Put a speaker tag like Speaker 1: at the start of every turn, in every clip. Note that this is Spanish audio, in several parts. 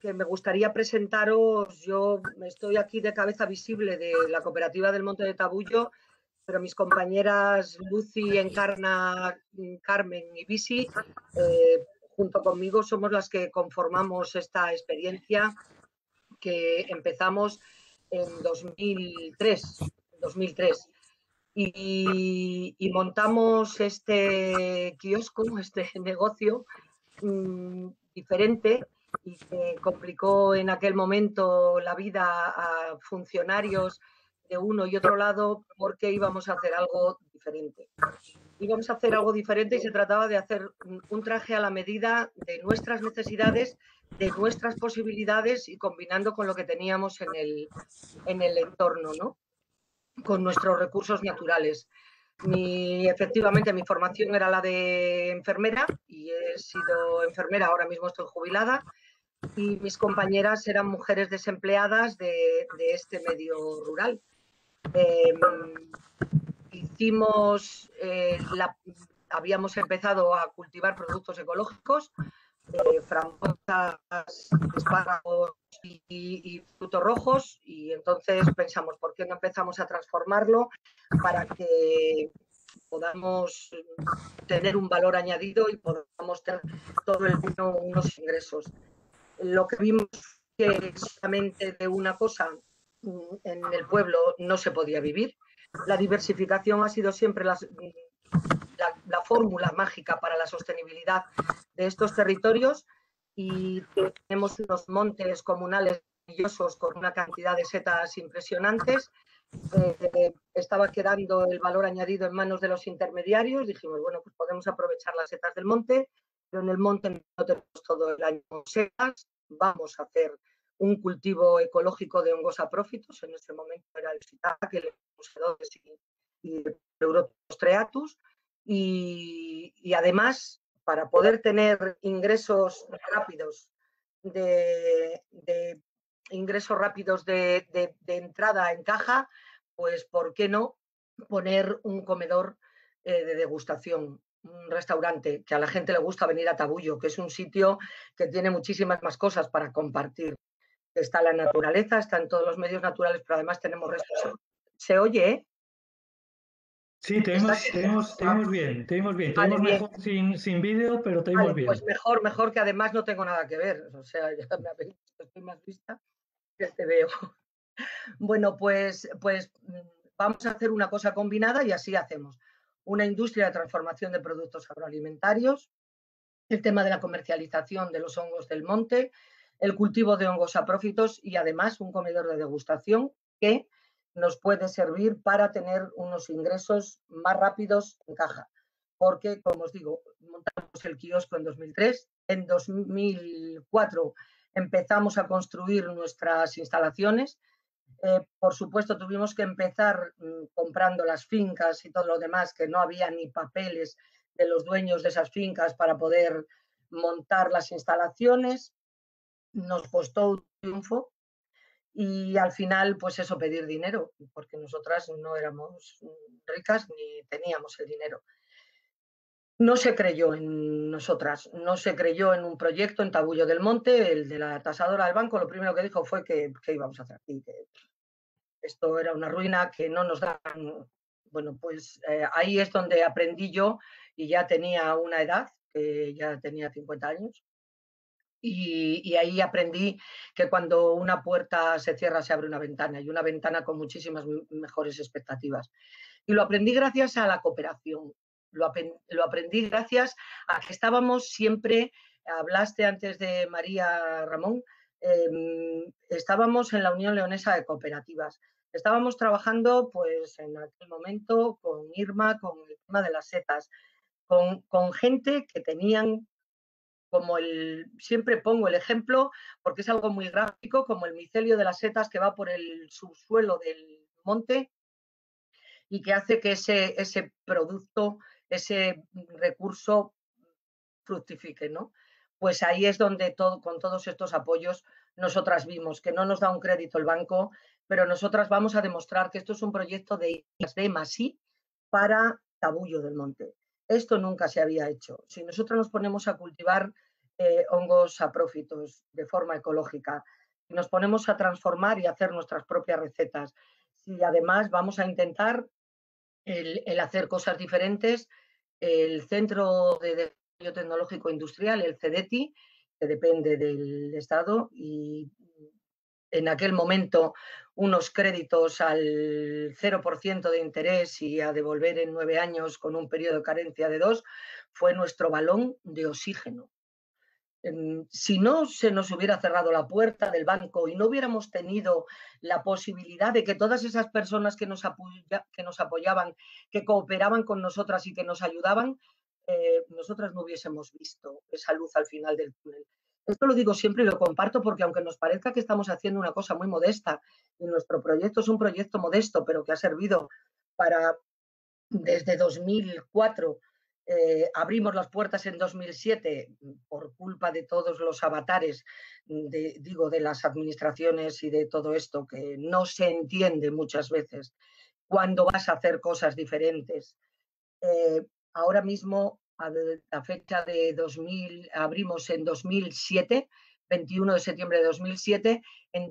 Speaker 1: que me gustaría presentaros. Yo estoy aquí de cabeza visible de la cooperativa del Monte de Tabullo, pero mis compañeras Lucy, Encarna, Carmen y Bisi, junto conmigo somos las que conformamos esta experiencia que empezamos en 2003 y montamos este kiosco, este negocio diferente y que complicó en aquel momento la vida a funcionarios de uno y otro lado porque íbamos a hacer algo diferente. Íbamos a hacer algo diferente y se trataba de hacer un traje a la medida de nuestras necesidades, de nuestras posibilidades y combinando con lo que teníamos en el entorno, ¿no? Con nuestros recursos naturales. Efectivamente, mi formación era la de enfermera y he sido enfermera, ahora mismo estoy jubilada, y mis compañeras eran mujeres desempleadas de este medio rural. Habíamos empezado a cultivar productos ecológicos, frambuesas, espárragos y frutos rojos, y entonces pensamos, ¿por qué no empezamos a transformarlo para que podamos tener un valor añadido y podamos tener todo el año unos ingresos? Lo que vimos que solamente de una cosa en el pueblo no se podía vivir. La diversificación ha sido siempre la fórmula mágica para la sostenibilidad de estos territorios, y tenemos unos montes comunales maravillosos con una cantidad de setas impresionantes. Estaba quedando el valor añadido en manos de los intermediarios. Dijimos, bueno, pues podemos aprovechar las setas del monte, pero en el monte no tenemos todo el año setas. Vamos a hacer un cultivo ecológico de hongos saprófitos. En ese momento era el shiitake, el muscedones y el Pleuroptostreatus. Y además, para poder tener ingresos rápidos de entrada en caja, pues ¿por qué no poner un comedor de degustación, un restaurante, que a la gente le gusta venir a Tabullo, que es un sitio que tiene muchísimas más cosas para compartir? Está la naturaleza, están todos los medios naturales, pero además tenemos restos. ¿Se oye, eh?
Speaker 2: Sí, te oímos bien, te oímos bien. Te
Speaker 1: Vale,
Speaker 2: oímos
Speaker 1: bien.
Speaker 2: mejor sin vídeo, pero te oímos
Speaker 1: Vale,
Speaker 2: bien.
Speaker 1: pues mejor, que además no tengo nada que ver. O sea, ya me habéis visto, estoy más lista que te veo. Bueno, pues vamos a hacer una cosa combinada y así hacemos. Una industria de transformación de productos agroalimentarios, el tema de la comercialización de los hongos del monte, el cultivo de hongos saprófitos y además un comedor de degustación que nos puede servir para tener unos ingresos más rápidos en caja. Porque, como os digo, montamos el kiosco en 2003, en 2004 empezamos a construir nuestras instalaciones. Por supuesto, tuvimos que empezar comprando las fincas y todo lo demás, que no había ni papeles de los dueños de esas fincas para poder montar las instalaciones. Nos costó un triunfo y al final, pues eso, pedir dinero, porque nosotras no éramos ricas ni teníamos el dinero. No se creyó en nosotras, no se creyó en un proyecto en Tabullo del Monte. El de la tasadora del banco lo primero que dijo fue que íbamos a hacer aquí, que esto era una ruina, que no nos daban. Bueno, pues ahí es donde aprendí yo, y ya tenía una edad, que ya tenía 50 años, y ahí aprendí que cuando una puerta se cierra se abre una ventana, y una ventana con muchísimas mejores expectativas. Y lo aprendí gracias a la cooperación, lo aprendí gracias a que estábamos siempre, hablaste antes de María Ramón, estábamos en la Unión Leonesa de Cooperativas. Estábamos trabajando, pues en aquel momento, con Irma, con el tema de las setas, con gente que tenían, como siempre pongo el ejemplo, porque es algo muy gráfico, como el micelio de las setas que va por el subsuelo del monte y que hace que ese producto, ese recurso fructifique, ¿no? Pues ahí es donde con todos estos apoyos nosotras vimos que no nos da un crédito el banco, pero nosotras vamos a demostrar que esto es un proyecto de I+D+I para Tabullo del Monte. Esto nunca se había hecho. Si nosotros nos ponemos a cultivar hongos saprófitos de forma ecológica. Si nos ponemos a transformar y hacer nuestras propias recetas, si además vamos a intentar el hacer cosas diferentes, el Centro de Desarrollo Tecnológico Industrial, el CEDETI, que depende del Estado, y en aquel momento unos créditos al 0% de interés y a devolver en 9 años con un periodo de carencia de 2, fue nuestro balón de oxígeno. Si no se nos hubiera cerrado la puerta del banco y no hubiéramos tenido la posibilidad de que todas esas personas que nos apoyaban, que cooperaban con nosotras y que nos ayudaban, nosotras no hubiésemos visto esa luz al final del túnel. Esto lo digo siempre y lo comparto porque aunque nos parezca que estamos haciendo una cosa muy modesta y nuestro proyecto es un proyecto modesto, pero que ha servido para, desde 2004, abrimos las puertas en 2007 por culpa de todos los avatares, de las administraciones y de todo esto, que no se entiende muchas veces cuando vas a hacer cosas diferentes. Ahora mismo, a la fecha de 2000, abrimos en 2007, 21 de septiembre de 2007, en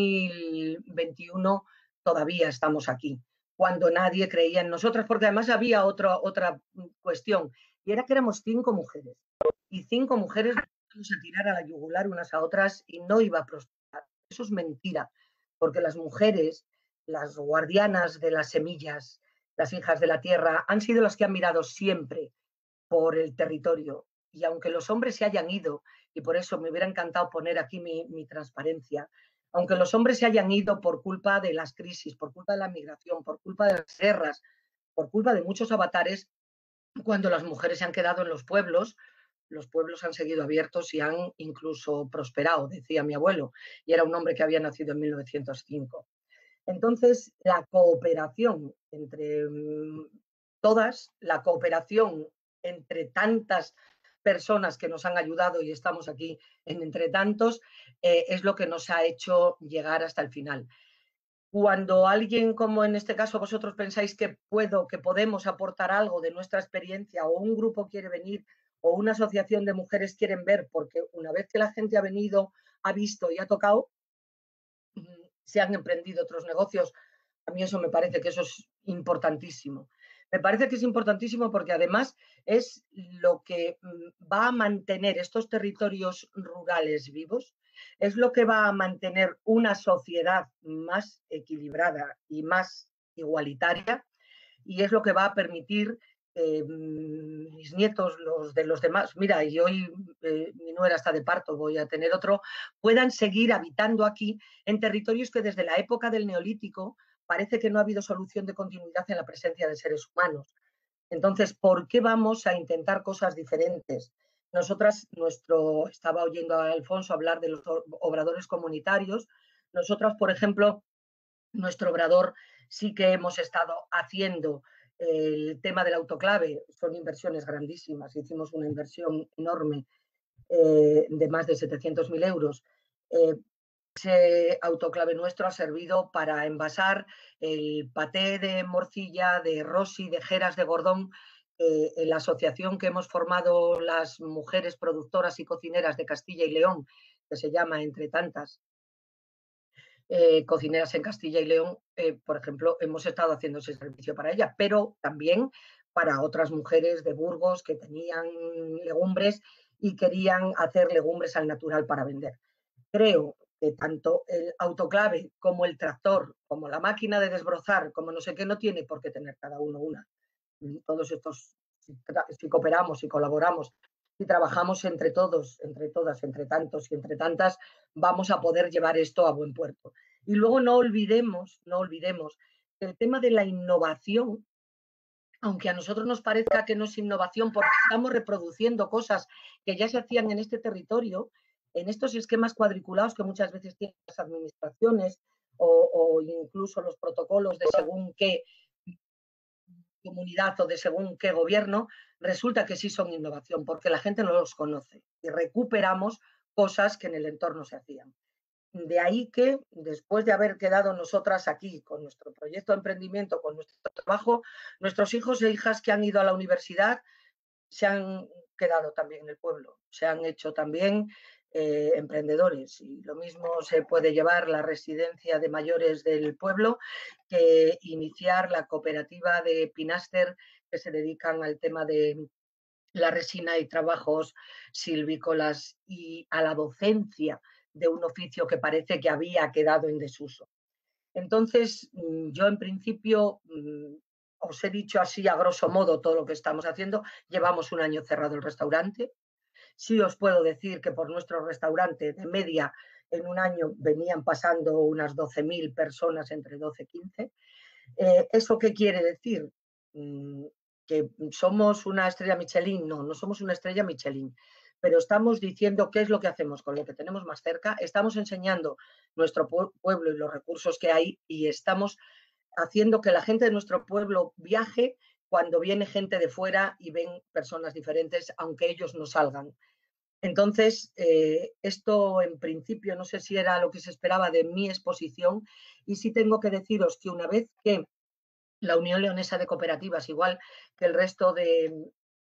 Speaker 1: 2021 todavía estamos aquí, cuando nadie creía en nosotras, porque además había otra cuestión, y era que éramos 5 mujeres, y 5 mujeres nos íbamos a tirar a la yugular unas a otras y no iba a prosperar. Eso es mentira, porque las mujeres, las guardianas de las semillas, las hijas de la tierra, han sido las que han mirado siempre por el territorio. Y aunque los hombres se hayan ido, y por eso me hubiera encantado poner aquí mi transparencia, aunque los hombres se hayan ido por culpa de las crisis, por culpa de la migración, por culpa de las guerras, por culpa de muchos avatares, cuando las mujeres se han quedado en los pueblos han seguido abiertos y han incluso prosperado, decía mi abuelo, y era un hombre que había nacido en 1905. Entonces, la cooperación entre todas, la cooperación entre tantas personas que nos han ayudado y estamos aquí en entre tantos, es lo que nos ha hecho llegar hasta el final. Cuando alguien, como en este caso vosotros, pensáis que que podemos aportar algo de nuestra experiencia, o un grupo quiere venir, o una asociación de mujeres quieren ver, porque una vez que la gente ha venido, ha visto y ha tocado, se han emprendido otros negocios. A mí eso me parece que eso es importantísimo. Me parece que es importantísimo porque además es lo que va a mantener estos territorios rurales vivos, es lo que va a mantener una sociedad más equilibrada y más igualitaria, y es lo que va a permitir mis nietos, los de los demás, mira, y hoy mi nuera está de parto, voy a tener otro, puedan seguir habitando aquí en territorios que desde la época del Neolítico parece que no ha habido solución de continuidad en la presencia de seres humanos. Entonces, ¿por qué vamos a intentar cosas diferentes? Nosotras, estaba oyendo a Alfonso hablar de los obradores comunitarios. Nosotras, por ejemplo, nuestro obrador sí que hemos estado haciendo el tema del autoclave, son inversiones grandísimas, hicimos una inversión enorme de más de 700.000 euros. Ese autoclave nuestro ha servido para envasar el paté de morcilla, de rossi, de jeras de gordón, en la asociación que hemos formado las mujeres productoras y cocineras de Castilla y León, que se llama Entre Tantas, cocineras en Castilla y León, por ejemplo, hemos estado haciendo ese servicio para ella, pero también para otras mujeres de Burgos que tenían legumbres y querían hacer legumbres al natural para vender. Creo que tanto el autoclave como el tractor, como la máquina de desbrozar, como no sé qué, no tiene por qué tener cada uno una. Todos estos, si cooperamos, si colaboramos, si trabajamos entre todos, entre todas, entre tantos y entre tantas, vamos a poder llevar esto a buen puerto. Y luego no olvidemos que el tema de la innovación, aunque a nosotros nos parezca que no es innovación porque estamos reproduciendo cosas que ya se hacían en este territorio, en estos esquemas cuadriculados que muchas veces tienen las administraciones o incluso los protocolos de según qué comunidad o de según qué gobierno, resulta que sí son innovación, porque la gente no los conoce y recuperamos cosas que en el entorno se hacían. De ahí que, después de haber quedado nosotras aquí con nuestro proyecto de emprendimiento, con nuestro trabajo, nuestros hijos e hijas que han ido a la universidad se han quedado también en el pueblo. se han hecho también emprendedores, y lo mismo se puede llevar la residencia de mayores del pueblo que iniciar la cooperativa de Pinaster, que se dedican al tema de la resina y trabajos silvícolas y a la docencia de un oficio que parece que había quedado en desuso. Entonces, yo en principio os he dicho así a grosso modo todo lo que estamos haciendo. Llevamos un año cerrado el restaurante. Sí os puedo decir que por nuestro restaurante de media en un año venían pasando unas 12.000 personas, entre 12 y 15. ¿Eso qué quiere decir? ¿Que somos una estrella Michelin? No, no somos una estrella Michelin, pero estamos diciendo qué es lo que hacemos con lo que tenemos más cerca, estamos enseñando nuestro pueblo y los recursos que hay, y estamos haciendo que la gente de nuestro pueblo viaje cuando viene gente de fuera y ven personas diferentes, aunque ellos no salgan. Entonces, esto en principio no sé si era lo que se esperaba de mi exposición, y sí tengo que deciros que una vez que la Unión Leonesa de Cooperativas, igual que el resto de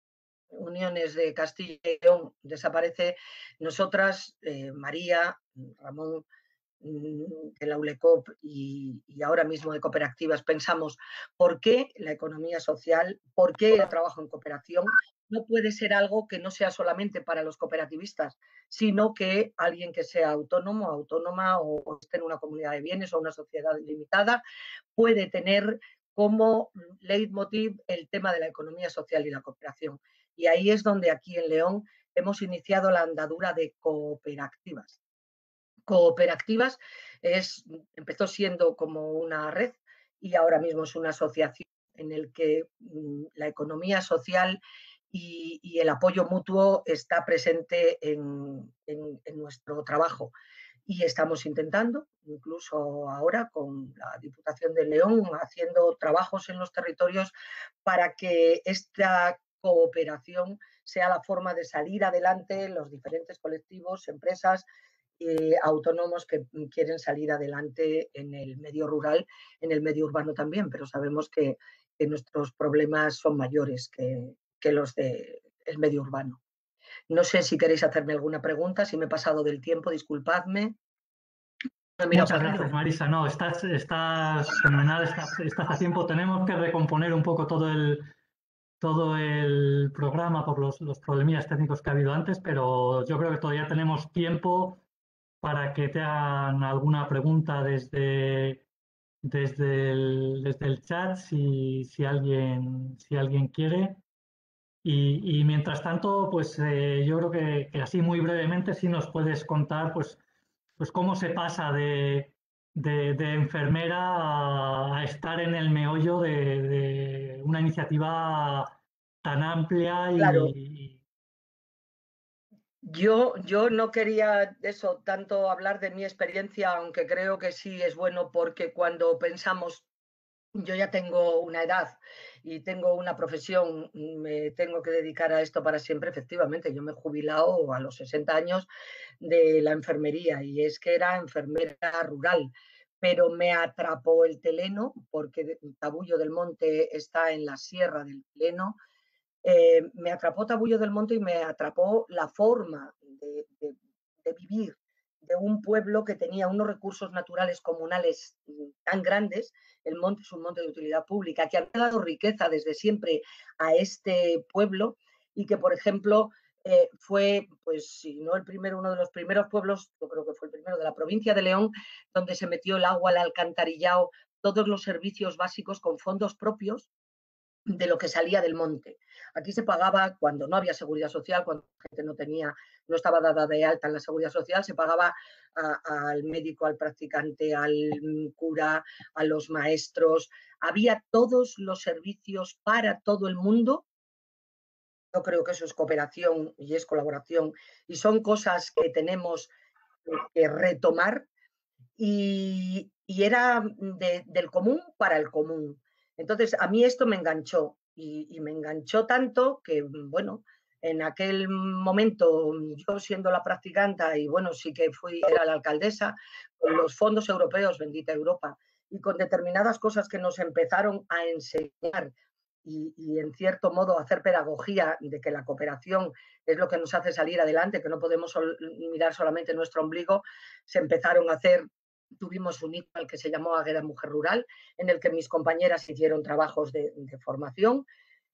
Speaker 1: uniones de Castilla y León, desaparece, nosotras, María, Ramón, de la ULECOP y ahora mismo de cooperativas, pensamos por qué la economía social, por qué el trabajo en cooperación no puede ser algo que no sea solamente para los cooperativistas, sino que alguien que sea autónomo, autónoma o esté en una comunidad de bienes o una sociedad limitada puede tener como leitmotiv el tema de la economía social y la cooperación. Y ahí es donde aquí en León hemos iniciado la andadura de cooperativas. Cooperativas empezó siendo como una red y ahora mismo es una asociación en el que la economía social y el apoyo mutuo está presente en nuestro trabajo. Y estamos intentando, incluso ahora con la Diputación de León, haciendo trabajos en los territorios para que esta cooperación sea la forma de salir adelante los diferentes colectivos, empresas, autónomos que quieren salir adelante en el medio rural, en el medio urbano también, pero sabemos que nuestros problemas son mayores que los del medio urbano. No sé si queréis hacerme alguna pregunta, si me he pasado del tiempo, disculpadme.
Speaker 2: Muchas gracias, Marisa. No, estás fenomenal, estás a tiempo. Tenemos que recomponer un poco todo el programa por los problemillas técnicos que ha habido antes, pero yo creo que todavía tenemos tiempo para que te hagan alguna pregunta desde el chat si alguien quiere. Y mientras tanto, pues yo creo que así muy brevemente sí nos puedes contar pues cómo se pasa de enfermera a estar en el meollo de una iniciativa tan amplia
Speaker 1: Claro,
Speaker 2: y
Speaker 1: yo no quería eso tanto hablar de mi experiencia, aunque creo que sí es bueno, porque cuando pensamos, yo ya tengo una edad y tengo una profesión, me tengo que dedicar a esto para siempre, efectivamente. Yo me he jubilado a los 60 años de la enfermería, y es que era enfermera rural, pero me atrapó el teleno porque Tabullo del Monte está en la Sierra del Teleno. Me atrapó Tabullo del Monte y me atrapó la forma de vivir de un pueblo que tenía unos recursos naturales comunales tan grandes. El monte es un monte de utilidad pública que ha dado riqueza desde siempre a este pueblo, y que, por ejemplo, fue, pues si no el primero, uno de los primeros pueblos, yo creo que fue el primero de la provincia de León, donde se metió el agua, el alcantarillado, todos los servicios básicos con fondos propios de lo que salía del monte. Aquí se pagaba cuando no había seguridad social, cuando la gente no estaba dada de alta en la seguridad social, se pagaba al médico, al practicante, al cura, a los maestros. Había todos los servicios para todo el mundo. Yo creo que eso es cooperación y es colaboración, y son cosas que tenemos que retomar, y era del común para el común. Entonces, a mí esto me enganchó, y me enganchó tanto que, bueno, en aquel momento, yo siendo la practicanta, y bueno, sí que era la alcaldesa, con los fondos europeos, bendita Europa, y con determinadas cosas que nos empezaron a enseñar y en cierto modo hacer pedagogía de que la cooperación es lo que nos hace salir adelante, que no podemos mirar solamente nuestro ombligo, se empezaron a hacer, tuvimos un IPAL que se llamó Águeda Mujer Rural, en el que mis compañeras hicieron trabajos de formación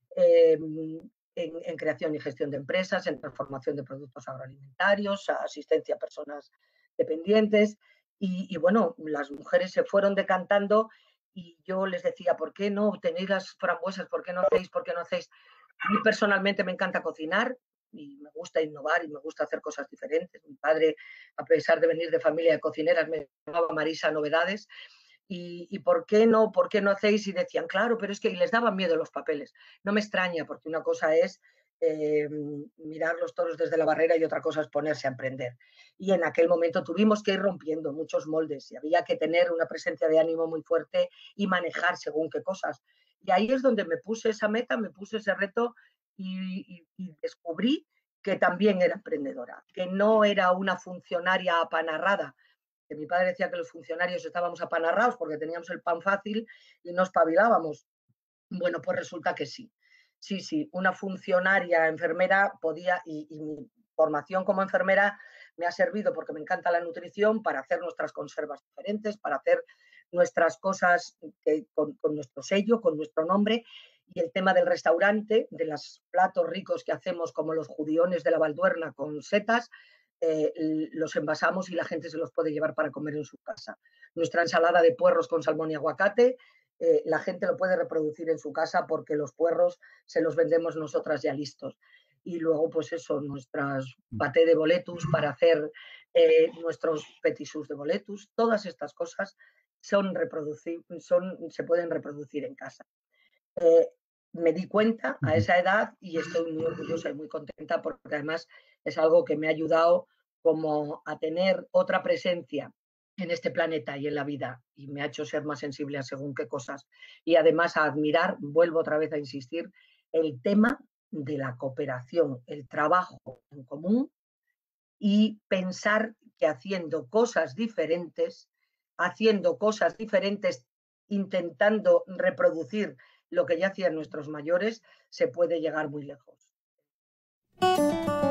Speaker 1: en creación y gestión de empresas, en transformación de productos agroalimentarios, asistencia a personas dependientes. Y bueno, las mujeres se fueron decantando y yo les decía, ¿por qué no tenéis las frambuesas? ¿Por qué no hacéis? ¿Por qué no hacéis? A mí personalmente me encanta cocinar y me gusta innovar y me gusta hacer cosas diferentes. Mi padre, a pesar de venir de familia de cocineras, me llamaba Marisa Novedades. ¿Y por qué no hacéis? Y decían, claro, pero es que y les daban miedo los papeles. No me extraña, porque una cosa es mirar los toros desde la barrera y otra cosa es ponerse a emprender. Y en aquel momento tuvimos que ir rompiendo muchos moldes y había que tener una presencia de ánimo muy fuerte y manejar según qué cosas. Y ahí es donde me puse esa meta, me puse ese reto y descubrí que también era emprendedora, que no era una funcionaria apanarrada, que mi padre decía que los funcionarios estábamos apanarrados porque teníamos el pan fácil y no espabilábamos. Bueno, pues resulta que sí. Sí, sí, una funcionaria enfermera podía, y mi formación como enfermera me ha servido porque me encanta la nutrición para hacer nuestras conservas diferentes, para hacer nuestras cosas con nuestro sello, con nuestro nombre. Y el tema del restaurante, de los platos ricos que hacemos como los judiones de la Valduerna con setas, los envasamos y la gente se los puede llevar para comer en su casa. Nuestra ensalada de puerros con salmón y aguacate, la gente lo puede reproducir en su casa porque los puerros se los vendemos nosotras ya listos. Y luego, pues eso, nuestras paté de boletus para hacer nuestros petisús de boletus, todas estas cosas se pueden reproducir en casa. Me di cuenta a esa edad y estoy muy orgullosa y muy contenta porque además es algo que me ha ayudado como a tener otra presencia en este planeta y en la vida y me ha hecho ser más sensible a según qué cosas y además a admirar, vuelvo otra vez a insistir, el tema de la cooperación, el trabajo en común y pensar que haciendo cosas diferentes, intentando reproducir lo que ya hacían nuestros mayores, se puede llegar muy lejos.